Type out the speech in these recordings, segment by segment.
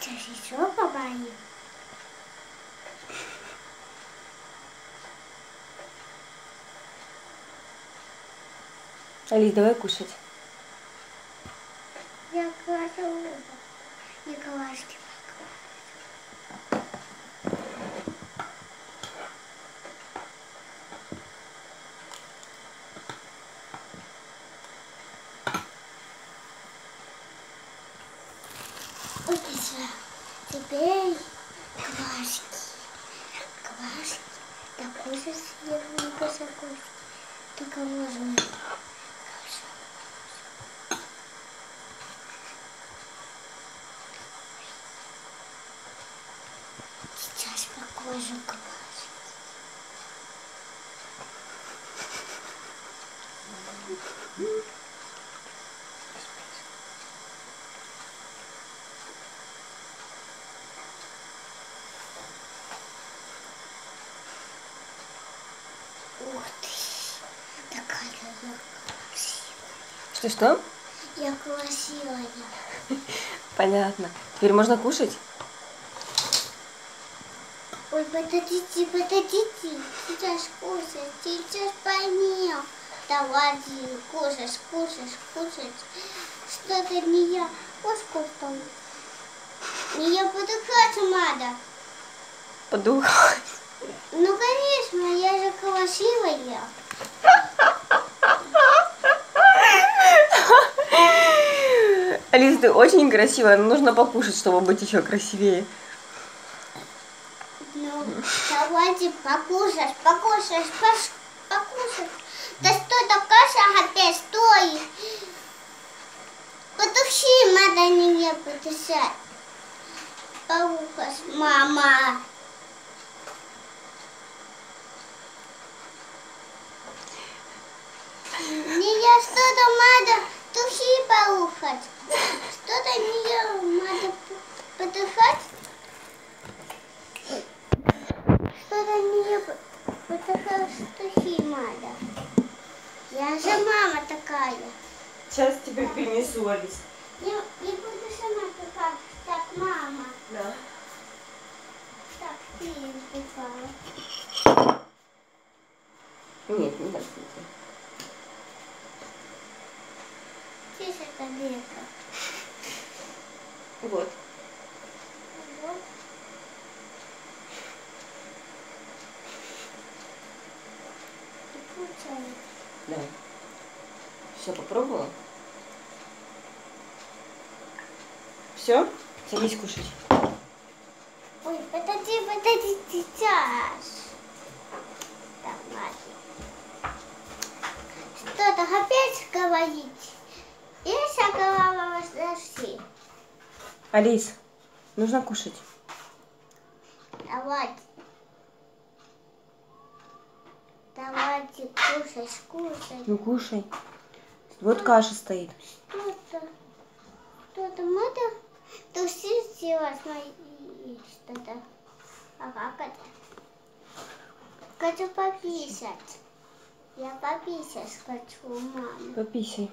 Сейчас еще побоим. Алис, давай кушать. Я кладу и глазки. Вот сюда. Теперь глазки. Глазки. Такой же съедобный кусок. Только можно. Сейчас покажу глазки. Ух ты, такая я красивая. Что-что? Я красивая. Понятно. Теперь можно кушать? Ой, подождите, подождите. Сейчас кушать, сейчас поел. Давайте кушать, кушать, кушать. Что-то не я. Сколько? Мне подыхать надо. Подухать. Ну, конечно, я же красивая. Алис, ты очень красивая, но нужно покушать, чтобы быть еще красивее. Ну, давайте покушать, покушать, покушать. Да что-то каша опять стоит. Потуши, надо не потушать. Покушать, мама. Мне что-то надо туши поухать. Что-то мне надо потухать. Что-то мне потухать туши надо. Я же мама такая. Сейчас тебе принесу, Алис. Я буду сама такая, так, мама. Да. Так, ты испекала. Нет, не так. Здесь это лето. Вот. Вот. И получается. Да. Все, попробовала? Все? Садись кушать. Ой, подожди, сейчас. Так, ладно. Что-то опять говорить. Я голова подожди. Алис, нужно кушать. Давайте. Давайте кушать, кушать. Ну кушай. Вот каша стоит. Что-то надо тушить сделать мои что-то. А как это? Хочу пописать. Я пописать хочу, мама. Пописай.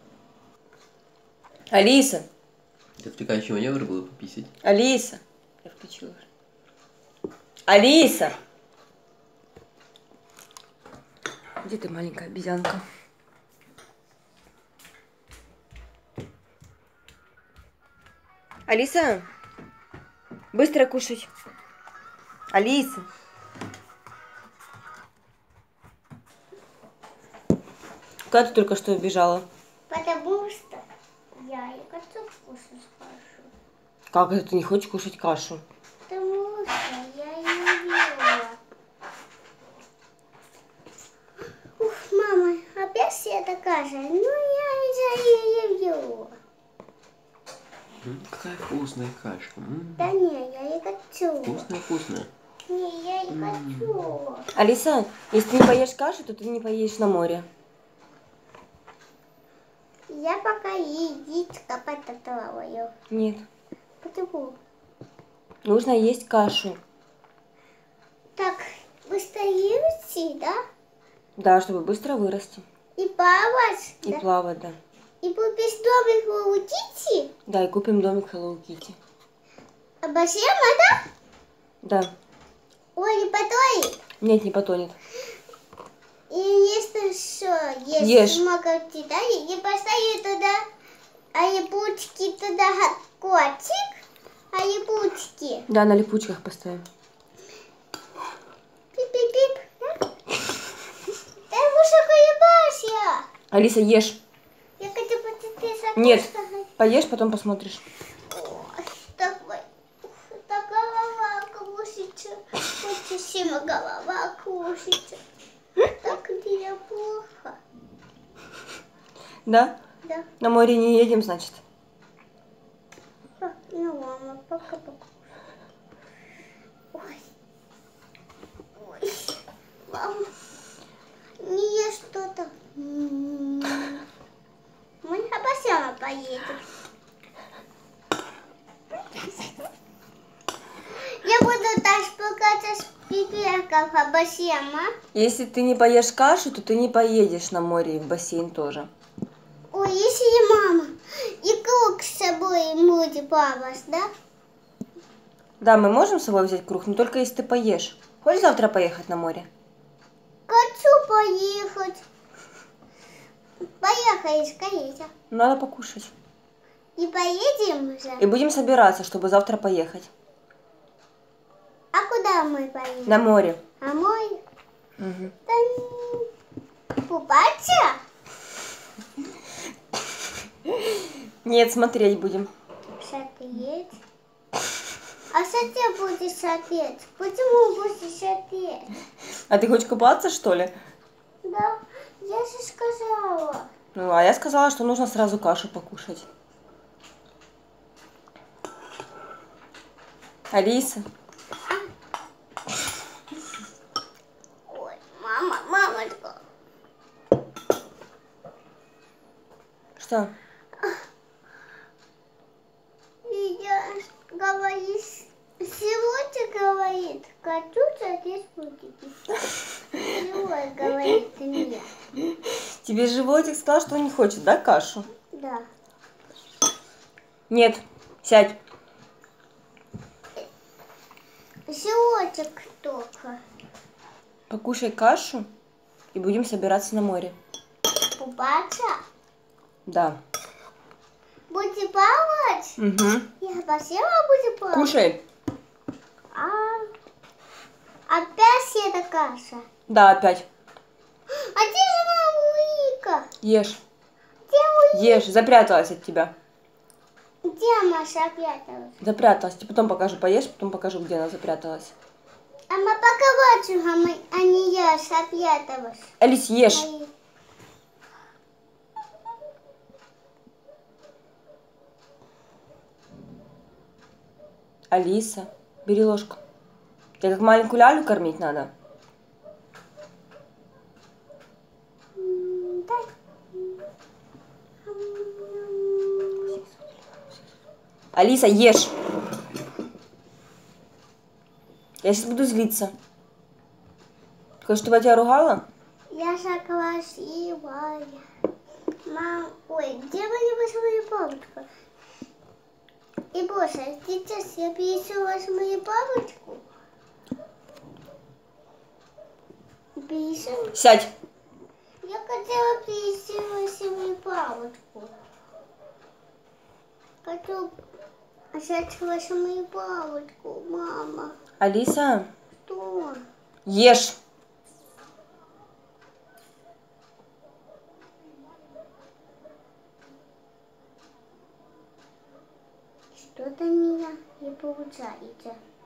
Алиса. Это отвлекающий маневр был пописать. Алиса. Я включила уже. Алиса. Где ты, маленькая обезьянка? Алиса. Быстро кушать. Алиса. Куда ты только что убежала? Потому что я не хочу кушать кашу. Как это ты не хочешь кушать кашу? Потому что я ее ела. Ух, мама, опять все такая же. Ну, я ее ела. Какая вкусная кашка. Да не, я не хочу. Вкусная. Не, я не хочу. Алиса, если ты не поешь кашу, то ты не поедешь на море. Я пока яичко подготовила. Нет. Почему? Нужно есть кашу. Так, вы стоите, да? Да, чтобы быстро вырасти. И плавать? И Да? плавать, да. И вы без домика уйдите? Да, и купим домик Hello Kitty. Обосема, да? Да. Ой, не потонет. Нет, не потонет. И если еще есть Ешь. смокоти, да, и поставлю туда, а липучки туда котик, а липучки. Да, на липучках поставим. Пип-пип-пип. Да уже колебаюсь я. Алиса, ешь. Я хочу посмотреть. Нет. Поешь, потом посмотришь. Так голова кружится. Очень сильно голова кружится. Так мне плохо. Да? Да. На море не едем, значит. Ну ладно, пока-пока. Ой. Ой. Мама. Не ешь что-то. Мы обосяна поедем. Я буду так спускаться с пипеков обосема. Если ты не поешь кашу, то ты не поедешь на море и в бассейн тоже. Ой, если мама и круг с собой будет папа, да? Да, мы можем с собой взять круг, но только если ты поешь. Хочешь завтра поехать на море? Хочу поехать. Поехали скорее. Надо покушать. И поедем уже? И будем собираться, чтобы завтра поехать. А куда мы поедем? На море. А мой? Угу. Там купаться? Нет, смотреть будем. Смотреть. А что ты будешь смотреть? Почему будешь смотреть? А ты хочешь купаться, что ли? Да, я же сказала. Ну, а я сказала, что нужно сразу кашу покушать. Алиса. Ой, мамочка. Что? И я говорит, сегодня говорит, хочу здесь будет. Сегодня говорит мне. Тебе животик сказал, что он не хочет, да, кашу? Да. Нет, сядь. Животик только. Покушай кашу и будем собираться на море. Купаться? Да. Будете плавать? Угу. Я спасибо буду плавать. Кушай. Опять эта каша. Да, опять. А где же мама Вика? Ешь. Где Ешь. Запряталась от тебя. Где Маша спряталась? Запряталась. Тебе потом покажу. Поешь, потом покажу, где она запряталась. А мы пока а не я спряталась. Алис, ешь. Алиса, бери ложку. Тебе как маленькую лялю кормить надо? Дай. Алиса, ешь. Я сейчас буду злиться. Ты хочешь, чтобы я тебя ругала? Я же красивая. Мам, ой, где моя бабушка? И больше, сейчас я пересу мою бабушку. Пересу. Сядь. Я хотела пересу мою бабушку. Хочу взять мою бабушку, мама. Алиса, Что? ешь. Что-то меня не получается.